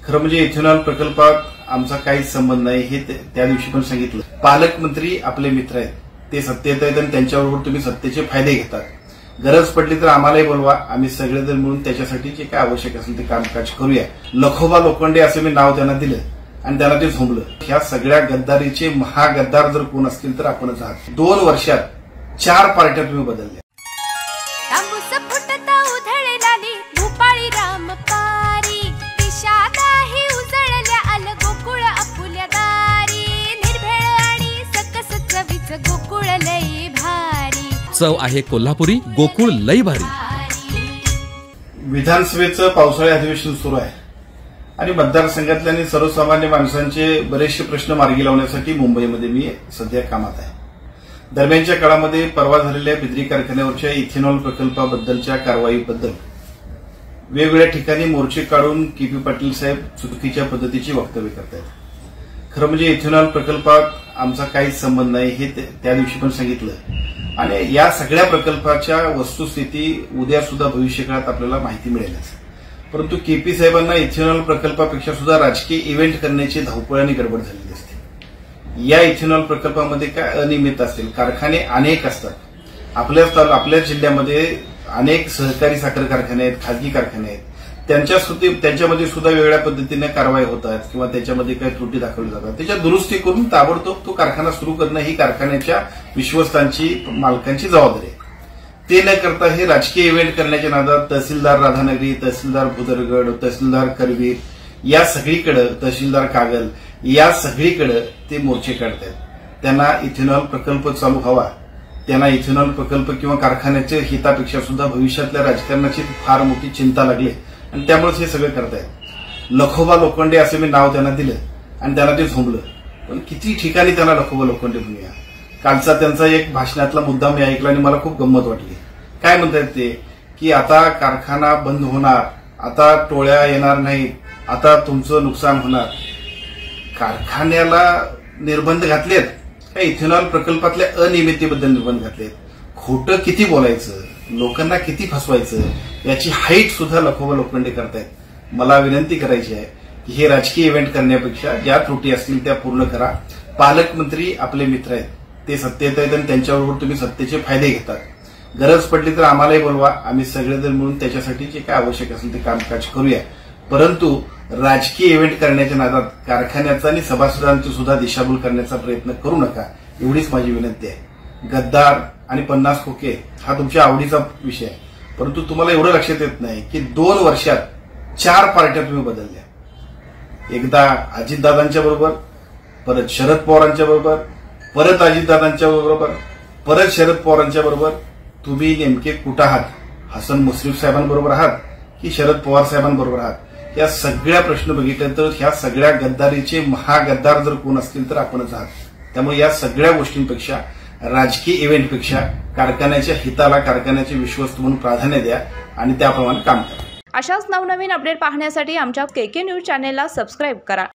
खरं म्हणजे इथेनॉल प्रकल्पात आमचा काहीच संबंध नाही हे त्या दिवशी पण सांगितलं। पालकमंत्री आपले मित्र आहेत, ते सत्तेत आहेत आणि त्यांच्याबरोबर तुम्ही सत्तेचे फायदे घेतात। गरज पडली तर आम्हालाही बोलवा, आम्ही सगळेजण मिळून त्याच्यासाठी जे काय आवश्यक असेल ते कामकाज करूया। लखोबा लोखंडे असं मी नाव त्यांना दिलं आणि त्यांना ते झोंबलं। ह्या सगळ्या गद्दारीचे महागद्दार जर कोण असतील तर आपणच आहात। 2 वर्षात 4 पार्ट्या तुम्ही बदलल्या। चव आहे कोल्हापुरी, गोकुळ लई भारी। विधानसभेचं पावसाळी अधिवेशन सुरू आहे आणि मतदारसंघातल्या आणि सर्वसामान्य माणसांचे बरेचसे प्रश्न मार्गी लावण्यासाठी मुंबईमध्ये मी सध्या कामात आहे। दरम्यानच्या काळामध्ये परवा झालेल्या बिद्री कारखान्यावरच्या इथेनॉल प्रकल्पाबद्दलच्या कारवाईबद्दल वेगवेगळ्या ठिकाणी मोर्चे काढून केपी पाटील साहेब चुकीच्या पद्धतीची वक्तव्य करतायत। खरं म्हणजे इथेनॉल प्रकल्पात आमचा काहीच संबंध नाही हे त्या दिवशी पण सांगितलं आणि या सगळ्या प्रकल्पाच्या वस्तुस्थिती उद्या सुद्धा भविष्यकाळात आपल्याला माहिती मिळेलच। परंतु केपी साहेबांना इथेनॉल प्रकल्पापेक्षा सुद्धा राजकीय इव्हेंट करण्याची धावपळ आणि गडबड झालेली असते। या इथेनॉल प्रकल्पामध्ये काय अनियमित असेल, कारखाने अनेक असतात। आपल्या जिल्ह्यामध्ये अनेक सहकारी साखर कारखाने आहेत, खाजगी कारखाने आहेत, त्यांच्यामध्ये सुद्धा वेगळ्या पद्धतीने कारवाई होतात किंवा त्याच्यामध्ये काही त्रुटी दाखवल्या जातात। त्याच्या दुरुस्ती करून ताबडतोब तो कारखाना सुरू करणं ही कारखान्याच्या विश्वस्तांची, मालकांची जबाबदारी आहे। ते न करता हे राजकीय इव्हेंट करण्याच्या नादात तहसीलदार राधानगरी, तहसीलदार भुदरगड, तहसीलदार करवीर या सगळीकडे, तहसीलदार कागल या सगळीकडे ते मोर्चे काढतात। त्यांना इथेनॉल प्रकल्प चालू हवा, त्यांना इथेनॉल प्रकल्प किंवा कारखान्याच्या हितापेक्षा सुद्धा भविष्यातल्या राजकारणाची फार मोठी चिंता लागली आणि त्यामुळेच हे सगळं करतायत। लखोबा लोखंडे असं मी नाव त्यांना दिलं आणि त्यांना ते झोंबलं। पण किती ठिकाणी त्यांना लखोबा लोखंडे म्हणूया। कालचा त्यांचा एक भाषणातला मुद्दा मी ऐकला आणि मला खूप गंमत वाटली। काय म्हणतात ते की आता कारखाना बंद होणार, आता टोळ्या येणार नाहीत, आता तुमचं नुकसान होणार। कारखान्याला निर्बंध घातलेत का इथेनॉल प्रकल्पातल्या अनियमिततेबद्दल निर्बंध घातलेत? खोटं किती बोलायचं, लोकांना किती फसवायचं याची हाईट सुद्धा लखोबा लोखंडे करतायत। मला विनंती करायची आहे की हे राजकीय इव्हेंट करण्यापेक्षा ज्या त्रुटी असतील त्या पूर्ण करा। पालकमंत्री आपले मित्र आहेत, ते सत्तेत आहेत आणि त्यांच्याबरोबर तुम्ही सत्तेचे फायदे घेतात। गरज पडली तर आम्हालाही बोलवा, आम्ही सगळेजण मिळून त्याच्यासाठी जे काय आवश्यक असेल ते कामकाज करूया। परंतु राजकीय इव्हेंट करण्याच्या नादात कारखान्याचा आणि सभासदांची सुद्धा दिशाभूल करण्याचा प्रयत्न करू नका, एवढीच माझी विनंती आहे। गद्दार आणि 50 खोके हा तुमच्या आवडीचा विषय आहे, परंतु तुम्हाला एवढं लक्षात येत नाही की 2 वर्षात 4 पार्ट्या तुम्ही बदलल्या। एकदा अजितदादांच्या बरोबर, परत शरद पवारांच्या बरोबर, परत अजितदादांच्या बरोबर, परत शरद पवारांच्या बरोबर। तुम्ही नेमके कुठं आहात? हसन मुश्रीफ साहेबांबरोबर आहात की शरद पवार साहेबांबरोबर आहात? या सगळ्या प्रश्न बघितले तर ह्या सगळ्या गद्दारीचे महागद्दार जर कोण असतील तर आपणच आहात। त्यामुळे या सगळ्या गोष्टींपेक्षा, राजकीय इव्हेंटपेक्षा कारखान्याच्या हिताला, कारखान्याचे विश्वस्त म्हणून प्राधान्य द्या आणि त्याप्रमाणे काम करा। अशाच नवनवीन अपडेट पाहण्यासाठी आमच्या केके न्यूज चॅनेलला सबस्क्राईब करा।